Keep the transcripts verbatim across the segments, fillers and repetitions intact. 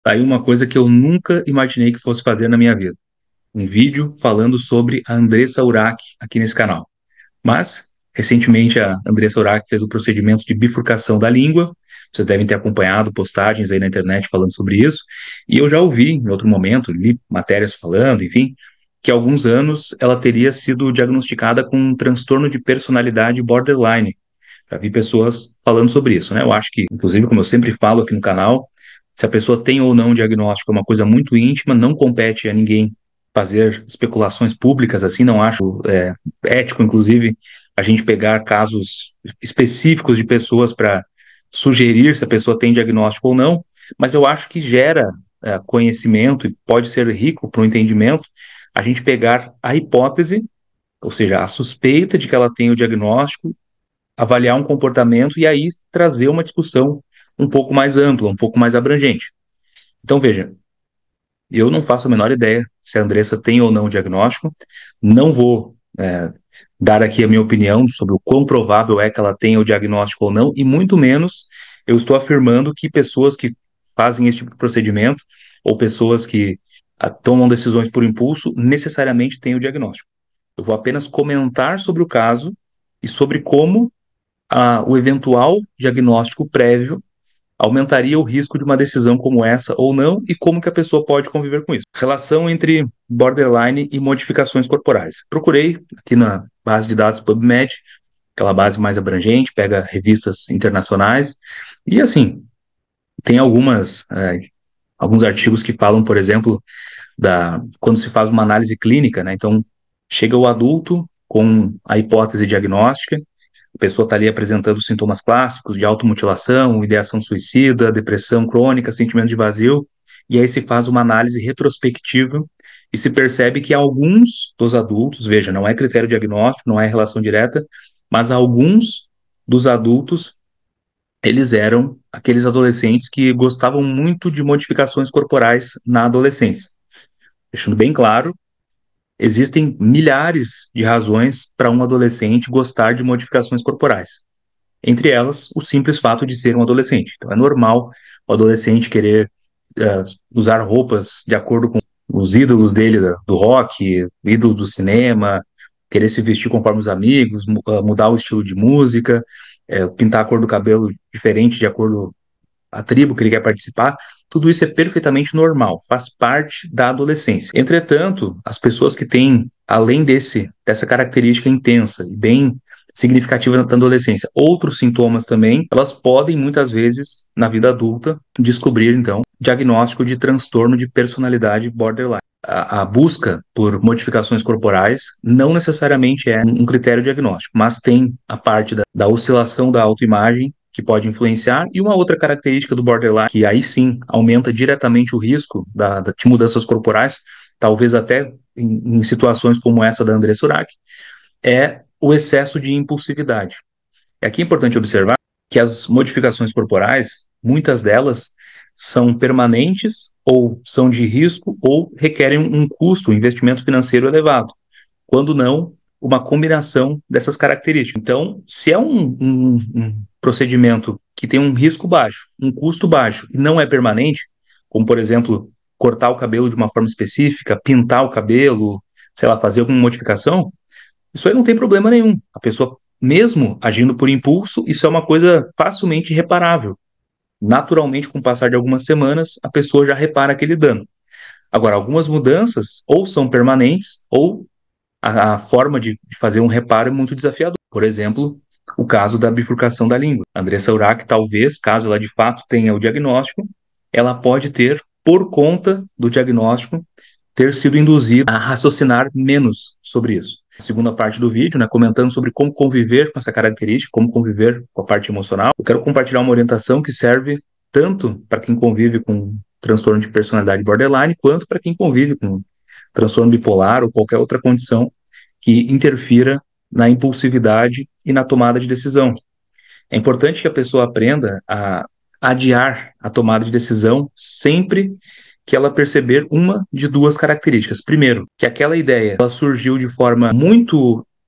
Tá aí uma coisa que eu nunca imaginei que fosse fazer na minha vida. Um vídeo falando sobre a Andressa Urach aqui nesse canal. Mas, recentemente, a Andressa Urach fez o procedimento de bifurcação da língua. Vocês devem ter acompanhado postagens aí na internet falando sobre isso. E eu já ouvi em outro momento, li matérias falando, enfim, que há alguns anos ela teria sido diagnosticada com um transtorno de personalidade borderline. Já vi pessoas falando sobre isso, né? Eu acho que, inclusive, como eu sempre falo aqui no canal, se a pessoa tem ou não um diagnóstico é uma coisa muito íntima, não compete a ninguém fazer especulações públicas assim, não acho é, ético, inclusive, a gente pegar casos específicos de pessoas para sugerir se a pessoa tem diagnóstico ou não, mas eu acho que gera é, conhecimento e pode ser rico para o entendimento a gente pegar a hipótese, ou seja, a suspeita de que ela tem o diagnóstico, avaliar um comportamento e aí trazer uma discussão um pouco mais ampla, um pouco mais abrangente. Então, veja, eu não faço a menor ideia se a Andressa tem ou não o diagnóstico, não vou é, dar aqui a minha opinião sobre o quão provável é que ela tenha o diagnóstico ou não, e muito menos eu estou afirmando que pessoas que fazem esse tipo de procedimento ou pessoas que a, tomam decisões por impulso necessariamente têm o diagnóstico. Eu vou apenas comentar sobre o caso e sobre como a, o eventual diagnóstico prévio aumentaria o risco de uma decisão como essa ou não e como que a pessoa pode conviver com isso. Relação entre borderline e modificações corporais. Procurei aqui na base de dados PubMed, aquela base mais abrangente, pega revistas internacionais e assim, tem algumas é, alguns artigos que falam, por exemplo, da quando se faz uma análise clínica, né? Então, chega o adulto com a hipótese diagnóstica. A pessoa está ali apresentando sintomas clássicos de automutilação, ideação suicida, depressão crônica, sentimento de vazio, e aí se faz uma análise retrospectiva e se percebe que alguns dos adultos, veja, não é critério diagnóstico, não é relação direta, mas alguns dos adultos, eles eram aqueles adolescentes que gostavam muito de modificações corporais na adolescência. Deixando bem claro, existem milhares de razões para um adolescente gostar de modificações corporais. Entre elas, o simples fato de ser um adolescente. Então, é normal o adolescente querer uh, usar roupas de acordo com os ídolos dele do rock, ídolos do cinema, querer se vestir conforme os amigos, uh, mudar o estilo de música, uh, pintar a cor do cabelo diferente de acordo com a tribo que ele quer participar. Tudo isso é perfeitamente normal, faz parte da adolescência. Entretanto, as pessoas que têm, além desse, dessa característica intensa e bem significativa na adolescência, outros sintomas também, elas podem muitas vezes, na vida adulta, descobrir, então, diagnóstico de transtorno de personalidade borderline. A, a busca por modificações corporais não necessariamente é um critério diagnóstico, mas tem a parte da, da oscilação da autoimagem que pode influenciar, e uma outra característica do borderline, que aí sim aumenta diretamente o risco da, da, de mudanças corporais, talvez até em, em situações como essa da Andressa Urach, é o excesso de impulsividade. E aqui é importante observar que as modificações corporais, muitas delas são permanentes ou são de risco ou requerem um custo, um investimento financeiro elevado. Quando não, uma combinação dessas características. Então, se é um, um, um procedimento que tem um risco baixo, um custo baixo e não é permanente, como, por exemplo, cortar o cabelo de uma forma específica, pintar o cabelo, sei lá, fazer alguma modificação, isso aí não tem problema nenhum. A pessoa, mesmo agindo por impulso, isso é uma coisa facilmente reparável. Naturalmente, com o passar de algumas semanas, a pessoa já repara aquele dano. Agora, algumas mudanças ou são permanentes ou a, a forma de, de fazer um reparo é muito desafiadora. Por exemplo, o caso da bifurcação da língua. A Andressa Urach, talvez, caso ela de fato tenha o diagnóstico, ela pode ter, por conta do diagnóstico, ter sido induzida a raciocinar menos sobre isso. A segunda parte do vídeo, né, comentando sobre como conviver com essa característica, como conviver com a parte emocional, eu quero compartilhar uma orientação que serve tanto para quem convive com transtorno de personalidade borderline, quanto para quem convive com transtorno bipolar ou qualquer outra condição que interfira na impulsividade e na tomada de decisão. É importante que a pessoa aprenda a adiar a tomada de decisão sempre que ela perceber uma de duas características. Primeiro, que aquela ideia ela surgiu de forma muito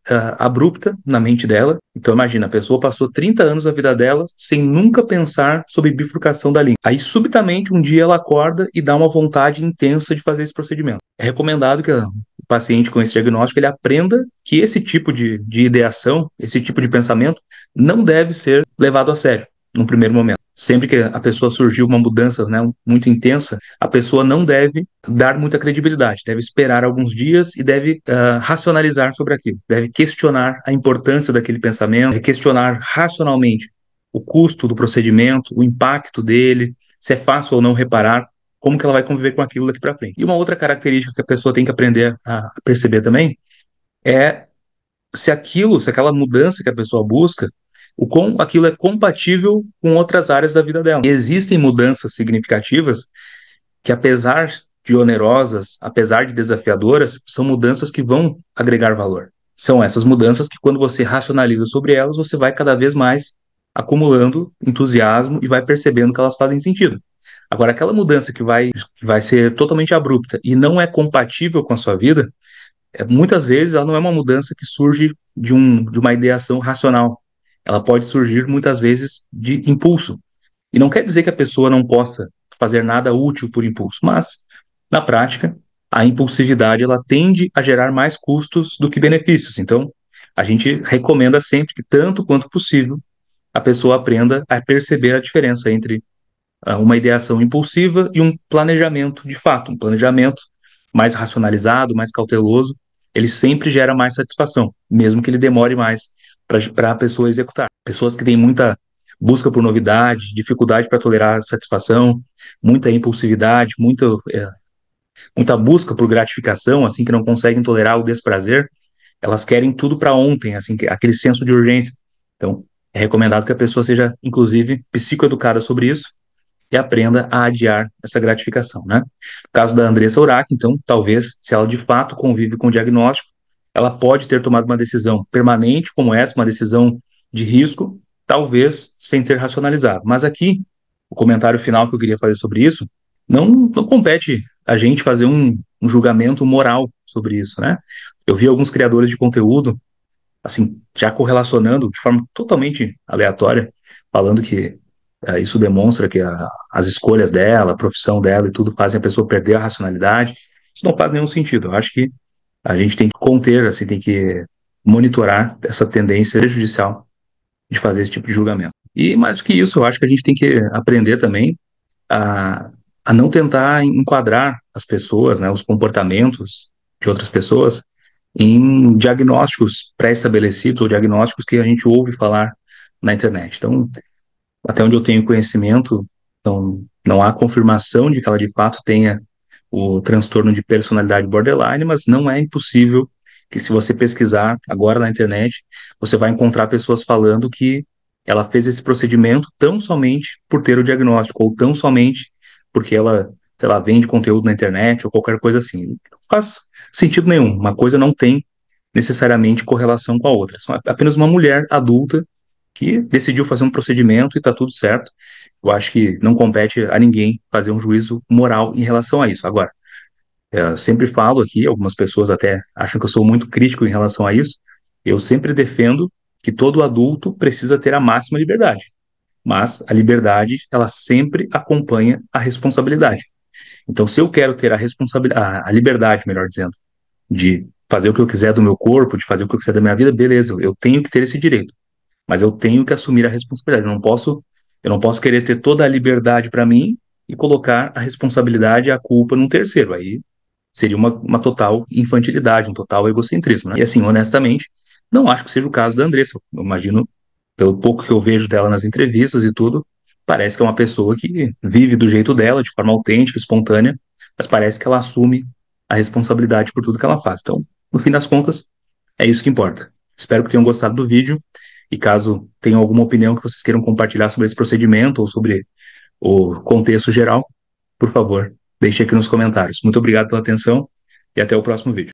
uh, abrupta na mente dela. Então imagina, a pessoa passou trinta anos da vida dela sem nunca pensar sobre bifurcação da língua. Aí subitamente um dia ela acorda e dá uma vontade intensa de fazer esse procedimento. É recomendado que o paciente com esse diagnóstico ele aprenda que esse tipo de, de ideação, esse tipo de pensamento não deve ser levado a sério num primeiro momento. Sempre que a pessoa surgiu uma mudança, né, muito intensa, a pessoa não deve dar muita credibilidade, deve esperar alguns dias e deve uh, racionalizar sobre aquilo, deve questionar a importância daquele pensamento, deve questionar racionalmente o custo do procedimento, o impacto dele, se é fácil ou não reparar, como que ela vai conviver com aquilo daqui para frente. E uma outra característica que a pessoa tem que aprender a perceber também é se aquilo, se aquela mudança que a pessoa busca, o quão aquilo é compatível com outras áreas da vida dela. E existem mudanças significativas que, apesar de onerosas, apesar de desafiadoras, são mudanças que vão agregar valor. São essas mudanças que, quando você racionaliza sobre elas, você vai cada vez mais acumulando entusiasmo e vai percebendo que elas fazem sentido. Agora, aquela mudança que vai, que vai ser totalmente abrupta e não é compatível com a sua vida, é, muitas vezes ela não é uma mudança que surge de, um, de uma ideação racional. Ela pode surgir, muitas vezes, de impulso. E não quer dizer que a pessoa não possa fazer nada útil por impulso, mas, na prática, a impulsividade ela tende a gerar mais custos do que benefícios. Então, a gente recomenda sempre que, tanto quanto possível, a pessoa aprenda a perceber a diferença entre uh, uma ideação impulsiva e um planejamento de fato, um planejamento mais racionalizado, mais cauteloso, ele sempre gera mais satisfação, mesmo que ele demore mais para a pessoa executar. Pessoas que têm muita busca por novidade, dificuldade para tolerar satisfação, muita impulsividade, muita, é, muita busca por gratificação, assim, que não conseguem tolerar o desprazer, elas querem tudo para ontem, assim, aquele senso de urgência. Então, é recomendado que a pessoa seja, inclusive, psicoeducada sobre isso e aprenda a adiar essa gratificação, né? No caso da Andressa Urach, então, talvez, se ela de fato convive com o diagnóstico, ela pode ter tomado uma decisão permanente como essa, uma decisão de risco, talvez sem ter racionalizado. Mas aqui, o comentário final que eu queria fazer sobre isso, não, não compete a gente fazer um, um julgamento moral sobre isso, né? Eu vi alguns criadores de conteúdo, assim, já correlacionando de forma totalmente aleatória, falando que uh, isso demonstra que a, as escolhas dela, a profissão dela e tudo fazem a pessoa perder a racionalidade. Isso não faz nenhum sentido. Eu acho que a gente tem que conter, assim, tem que monitorar essa tendência prejudicial de fazer esse tipo de julgamento. E mais do que isso, eu acho que a gente tem que aprender também a, a não tentar enquadrar as pessoas, né, os comportamentos de outras pessoas em diagnósticos pré-estabelecidos ou diagnósticos que a gente ouve falar na internet. Então, até onde eu tenho conhecimento, então, não há confirmação de que ela de fato tenha o transtorno de personalidade borderline, mas não é impossível que, se você pesquisar agora na internet, você vai encontrar pessoas falando que ela fez esse procedimento tão somente por ter o diagnóstico, ou tão somente porque ela, sei lá, vende conteúdo na internet, ou qualquer coisa assim. Não faz sentido nenhum. Uma coisa não tem necessariamente correlação com a outra. É apenas uma mulher adulta que decidiu fazer um procedimento e está tudo certo. Eu acho que não compete a ninguém fazer um juízo moral em relação a isso. Agora, eu sempre falo aqui, algumas pessoas até acham que eu sou muito crítico em relação a isso, eu sempre defendo que todo adulto precisa ter a máxima liberdade, mas a liberdade, ela sempre acompanha a responsabilidade. Então, se eu quero ter a responsabilidade, a liberdade, melhor dizendo, de fazer o que eu quiser do meu corpo, de fazer o que eu quiser da minha vida, beleza, eu tenho que ter esse direito, mas eu tenho que assumir a responsabilidade. Eu não posso, eu não posso querer ter toda a liberdade para mim e colocar a responsabilidade e a culpa num terceiro. Aí seria uma, uma total infantilidade, um total egocentrismo, né? E assim, honestamente, não acho que seja o caso da Andressa. Eu imagino, pelo pouco que eu vejo dela nas entrevistas e tudo, parece que é uma pessoa que vive do jeito dela, de forma autêntica, espontânea, mas parece que ela assume a responsabilidade por tudo que ela faz. Então, no fim das contas, é isso que importa. Espero que tenham gostado do vídeo, e caso tenham alguma opinião que vocês queiram compartilhar sobre esse procedimento ou sobre o contexto geral, por favor, deixe aqui nos comentários. Muito obrigado pela atenção e até o próximo vídeo.